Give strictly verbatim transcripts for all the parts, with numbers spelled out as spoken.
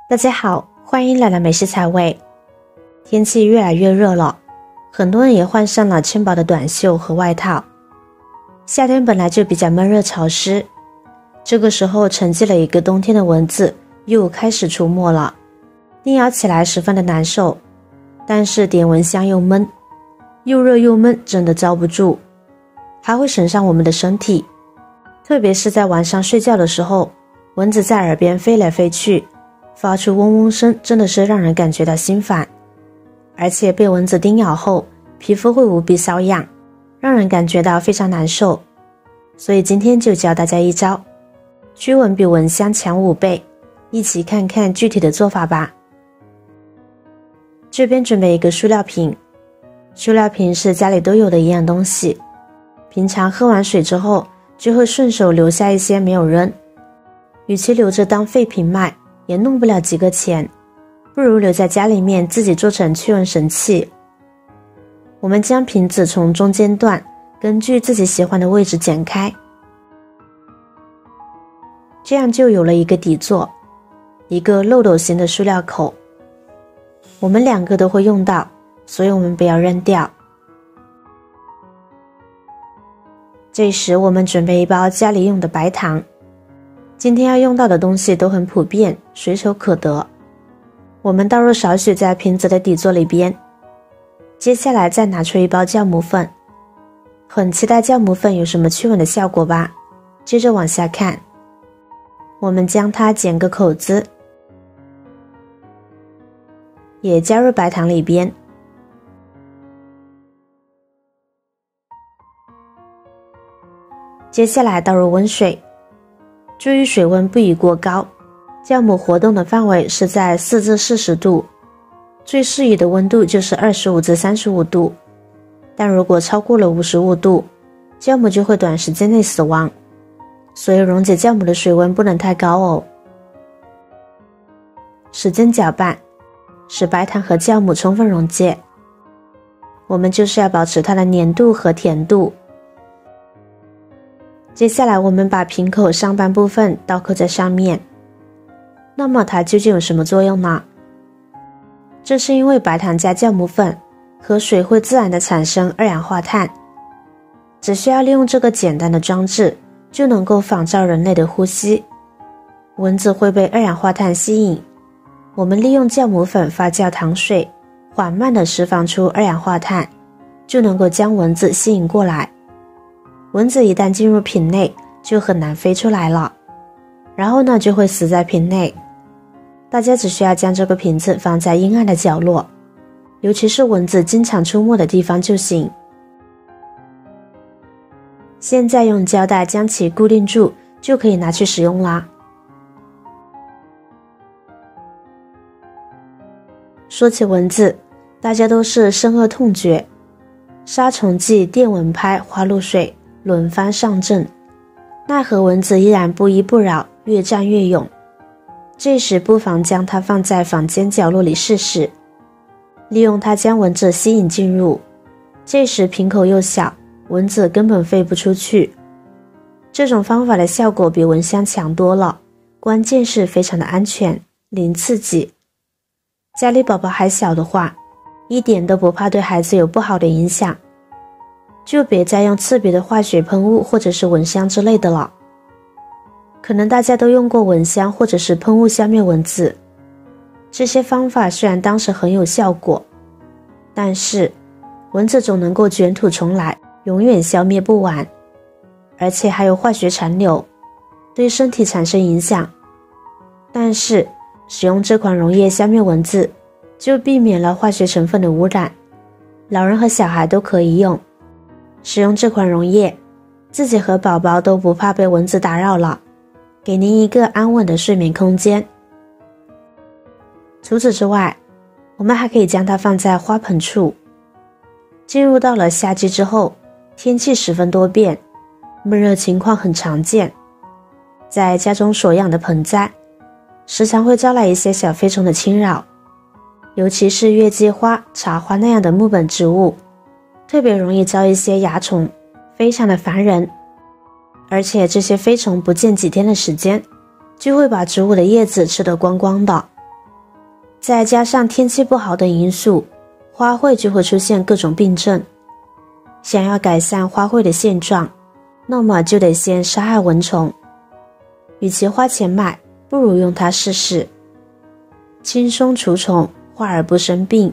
大家好，欢迎来到美食采味。天气越来越热了，很多人也换上了轻薄的短袖和外套。夏天本来就比较闷热潮湿，这个时候沉寂了一个冬天的蚊子又开始出没了，叮咬起来十分的难受，但是点蚊香又闷，又热又闷，真的遭不住，还会损伤我们的身体。特别是在晚上睡觉的时候，蚊子在耳边飞来飞去，发出嗡嗡声，真的是让人感觉到心烦。而且被蚊子叮咬后，皮肤会无比瘙痒，让人感觉到非常难受。所以今天就教大家一招，驱蚊比蚊香强五倍，一起看看具体的做法吧。这边准备一个塑料瓶，塑料瓶是家里都有的营养东西，平常喝完水之后就会顺手留下一些没有扔，与其留着当废品卖，也弄不了几个钱，不如留在家里面自己做成驱蚊神器。我们将瓶子从中间段根据自己喜欢的位置剪开，这样就有了一个底座，一个漏斗形的塑料口。我们两个都会用到，所以我们不要扔掉。这时我们准备一包家里用的白糖，今天要用到的东西都很普遍，随手可得。我们倒入少许在瓶子的底座里边，接下来再拿出一包酵母粉。很期待酵母粉有什么驱蚊的效果吧？接着往下看，我们将它剪个口子，也加入白糖里边。接下来倒入温水，注意水温不宜过高，酵母活动的范围是在四至四十度，最适宜的温度就是二十五至三十五度，但如果超过了五十五度，酵母就会短时间内死亡，所以溶解酵母的水温不能太高哦。使劲搅拌，使白糖和酵母充分溶解，我们就是要保持它的粘度和甜度。接下来我们把瓶口上半部分倒扣在上面，那么它究竟有什么作用呢？这是因为白糖加酵母粉和水会自然的产生二氧化碳，只需要利用这个简单的装置就能够仿照人类的呼吸，蚊子会被二氧化碳吸引，我们利用酵母粉发酵糖水，缓慢地释放出二氧化碳，就能够将蚊子吸引过来。蚊子一旦进入瓶内就很难飞出来了，然后呢就会死在瓶内。大家只需要将这个瓶子放在阴暗的角落，尤其是蚊子经常出没的地方就行。现在用胶带将其固定住，就可以拿去使用啦。说起蚊子，大家都是深恶痛绝，杀虫剂、电蚊拍、花露水轮番上阵，奈何蚊子依然不依不饶，越战越勇。这时不妨将它放在房间角落里试试，利用它将蚊子吸引进入，这时瓶口又小，蚊子根本飞不出去。这种方法的效果比蚊香强多了，关键是非常的安全，零刺激。家里宝宝还小的话，一点都不怕对孩子有不好的影响，就别再用刺鼻的化学喷雾或者是蚊香之类的了。可能大家都用过蚊香或者是喷雾消灭蚊子，这些方法虽然当时很有效果，但是蚊子总能够卷土重来，永远消灭不完，而且还有化学残留，对身体产生影响。但是使用这款溶液消灭蚊子，就避免了化学成分的污染，老人和小孩都可以用。使用这款溶液，自己和宝宝都不怕被蚊子打扰了，给您一个安稳的睡眠空间。除此之外，我们还可以将它放在花盆处。进入到了夏季之后，天气十分多变，闷热情况很常见，在家中所养的盆栽时常会招来一些小飞虫的侵扰，尤其是月季花、茶花那样的木本植物，特别容易招一些蚜虫，非常的烦人。而且这些飞虫不见几天的时间，就会把植物的叶子吃得光光的， 再加上天气不好等因素，花卉就会出现各种病症。想要改善花卉的现状，那么就得先杀害蚊虫。与其花钱买，不如用它试试，轻松除虫，花儿不生病。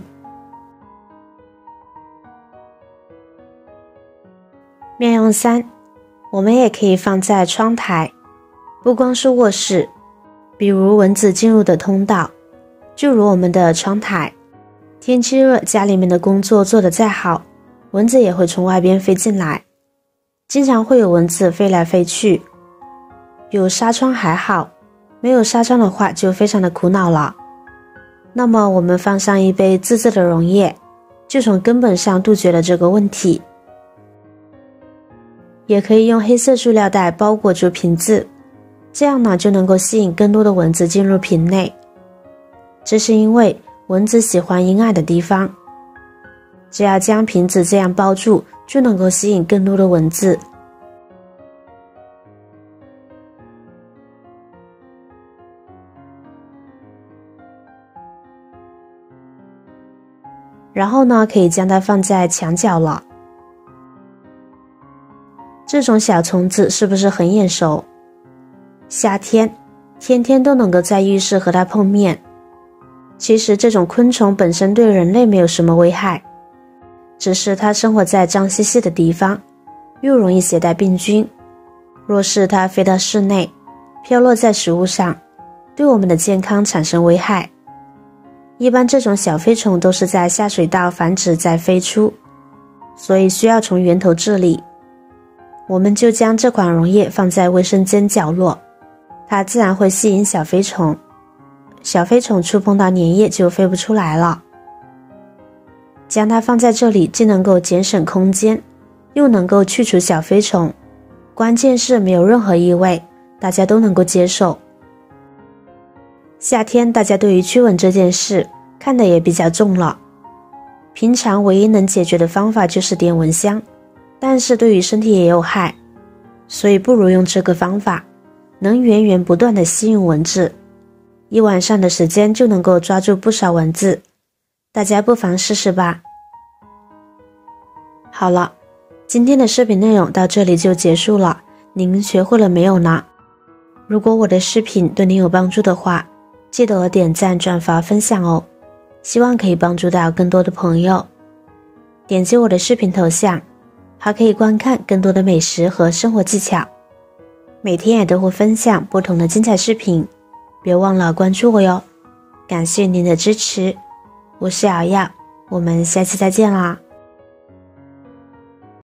妙用三，我们也可以放在窗台，不光是卧室，比如蚊子进入的通道，就如我们的窗台。天气热，家里面的工作做得再好，蚊子也会从外边飞进来，经常会有蚊子飞来飞去。有纱窗还好，没有纱窗的话就非常的苦恼了。那么我们放上一杯自制的溶液，就从根本上杜绝了这个问题。也可以用黑色塑料袋包裹住瓶子，这样呢就能够吸引更多的蚊子进入瓶内。这是因为蚊子喜欢阴暗的地方，只要将瓶子这样包住，就能够吸引更多的蚊子。然后呢，可以将它放在墙角了。这种小虫子是不是很眼熟？夏天天天都能够在浴室和它碰面。其实这种昆虫本身对人类没有什么危害，只是它生活在脏兮兮的地方，又容易携带病菌。若是它飞到室内，飘落在食物上，对我们的健康产生危害。一般这种小飞虫都是在下水道繁殖再飞出，所以需要从源头治理。我们就将这款溶液放在卫生间角落，它自然会吸引小飞虫，小飞虫触碰到粘液就飞不出来了。将它放在这里，既能够节省空间，又能够去除小飞虫，关键是没有任何异味，大家都能够接受。夏天大家对于驱蚊这件事看得也比较重了，平常唯一能解决的方法就是点蚊香，但是对于身体也有害，所以不如用这个方法，能源源不断地吸引蚊子，一晚上的时间就能够抓住不少蚊子，大家不妨试试吧。好了，今天的视频内容到这里就结束了，您学会了没有呢？如果我的视频对您有帮助的话，记得点赞、转发、分享哦，希望可以帮助到更多的朋友。点击我的视频头像，还可以观看更多的美食和生活技巧，每天也都会分享不同的精彩视频，别忘了关注我哟。感谢您的支持，我是瑶瑶，我们下期再见啦。